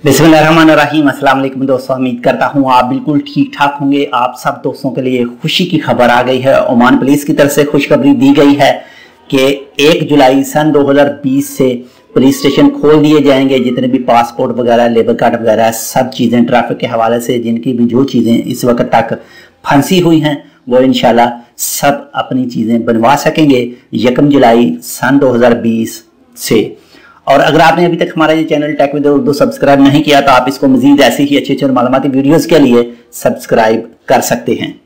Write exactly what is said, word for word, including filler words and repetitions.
बिस्मिल्लाहिर्रहमानिर्रहीम। अस्सलाम वालेकुम दोस्तों, उम्मीद करता हूँ आप बिल्कुल ठीक ठाक होंगे। आप सब दोस्तों के लिए खुशी की खबर आ गई है। ओमान पुलिस की तरफ से खुशखबरी दी गई है कि एक जुलाई सन दो हज़ार बीस से पुलिस स्टेशन खोल दिए जाएंगे। जितने भी पासपोर्ट वगैरह, लेबर कार्ड वगैरह, सब चीज़ें ट्रैफिक के हवाले से जिनकी भी जो चीज़ें इस वक्त तक फंसी हुई हैं वो इंशाल्लाह सब अपनी चीज़ें बनवा सकेंगे यकम जुलाई सन दो हज़ार बीस से। और अगर आपने अभी तक हमारा ये channel tech with Urdu subscribe नहीं किया तो आप इसको मजीद ऐसे ही अच्छे अच्छे और मालूमाती वीडियोस के लिए सब्सक्राइब कर सकते हैं।